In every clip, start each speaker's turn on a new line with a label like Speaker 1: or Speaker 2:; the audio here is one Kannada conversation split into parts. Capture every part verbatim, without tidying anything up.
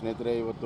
Speaker 1: ಸ್ನೇಹಿತರೆ, ಇವತ್ತು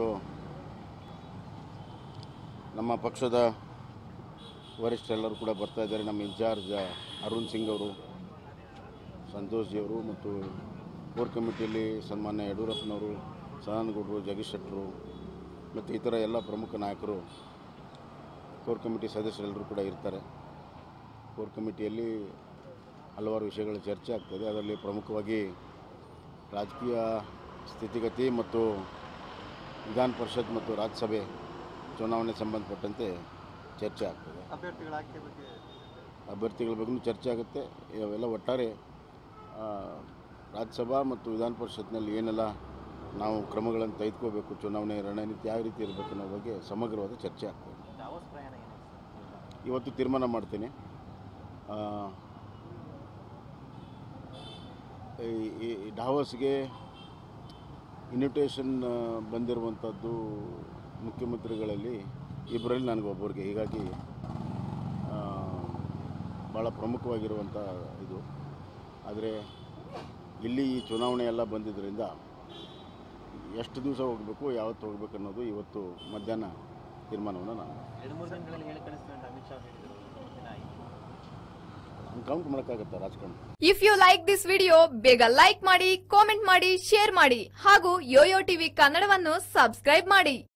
Speaker 1: ನಮ್ಮ ಪಕ್ಷದ ವರಿಷ್ಠರೆಲ್ಲರೂ ಕೂಡ ಬರ್ತಾ ಇದ್ದಾರೆ. ನಮ್ಮ ಇನ್ಚಾರ್ಜ್ ಅರುಣ್ ಸಿಂಗ್ ಅವರು, ಸಂತೋಷ್ ಜಿ ಅವರು ಮತ್ತು ಕೋರ್ ಕಮಿಟಿಯಲ್ಲಿ ಸನ್ಮಾನ್ಯ ಯಡಿಯೂರಪ್ಪನವರು, ಸದಾನಗೌಡರು, ಜಗದೀಶ್ ಶೆಟ್ಟರು ಮತ್ತು ಇತರ ಎಲ್ಲ ಪ್ರಮುಖ ನಾಯಕರು ಕೋರ್ ಕಮಿಟಿ ಸದಸ್ಯರೆಲ್ಲರೂ ಕೂಡ ಇರ್ತಾರೆ. ಕೋರ್ ಕಮಿಟಿಯಲ್ಲಿ ಹಲವಾರು ವಿಷಯಗಳ ಚರ್ಚೆ ಆಗ್ತದೆ. ಅದರಲ್ಲಿ ಪ್ರಮುಖವಾಗಿ ರಾಜಕೀಯ ಸ್ಥಿತಿಗತಿ ಮತ್ತು ವಿಧಾನ ಪರಿಷತ್ ಮತ್ತು ರಾಜ್ಯಸಭೆ ಚುನಾವಣೆ ಸಂಬಂಧಪಟ್ಟಂತೆ ಚರ್ಚೆ ಆಗ್ತದೆ.
Speaker 2: ಅಭ್ಯರ್ಥಿಗಳ ಆಯ್ಕೆ ಬಗ್ಗೆ
Speaker 1: ಅಭ್ಯರ್ಥಿಗಳ ಬಗ್ಗೆಯೂ ಚರ್ಚೆ ಆಗುತ್ತೆ. ಇವೆಲ್ಲ ಒಟ್ಟಾರೆ ರಾಜ್ಯಸಭಾ ಮತ್ತು ವಿಧಾನ ಪರಿಷತ್ನಲ್ಲಿ ಏನೆಲ್ಲ ನಾವು ಕ್ರಮಗಳನ್ನು ತೆಗೆದುಕೋಬೇಕು, ಚುನಾವಣೆ ರಣನೀತಿ ಯಾವ ರೀತಿ ಇರಬೇಕು ಅನ್ನೋ ಬಗ್ಗೆ ಸಮಗ್ರವಾದ ಚರ್ಚೆ ಆಗ್ತದೆ. ಇವತ್ತು ತೀರ್ಮಾನ ಮಾಡ್ತೀನಿ. ಈ ಡಾವಸ್ಗೆ ಇನ್ವಿಟೇಷನ್ ಬಂದಿರುವಂಥದ್ದು ಮುಖ್ಯಮಂತ್ರಿಗಳಲ್ಲಿ ಇಬ್ಬರಲ್ಲಿ ನನಗೆ ಒಬ್ಬರಿಗೆ, ಹೀಗಾಗಿ ಭಾಳ ಪ್ರಮುಖವಾಗಿರುವಂಥ ಇದು. ಆದರೆ ಇಲ್ಲಿ ಈ ಚುನಾವಣೆ ಎಲ್ಲ ಬಂದಿದ್ದರಿಂದ ಎಷ್ಟು ದಿವಸ ಹೋಗಬೇಕು, ಯಾವತ್ತು ಹೋಗಬೇಕು ಅನ್ನೋದು ಇವತ್ತು ಮಧ್ಯಾಹ್ನ ತೀರ್ಮಾನವನ್ನು ನಾನು ಕೌಂಟ್ ಮಾಡೋಕ್ಕಾಗತ್ತಾ ರಾಜಕಾರಣ.
Speaker 3: If you like this video ಬೇಗ ಲೈಕ್ ಮಾಡಿ, ಕಾಮೆಂಟ್ ಮಾಡಿ, ಶೇರ್ ಮಾಡಿ ಹಾಗೂ ಯೋಯೋ ಟಿವಿ ಕನ್ನಡವನ್ನು ಸಬ್ಸ್ಕ್ರೈಬ್ ಮಾಡಿ.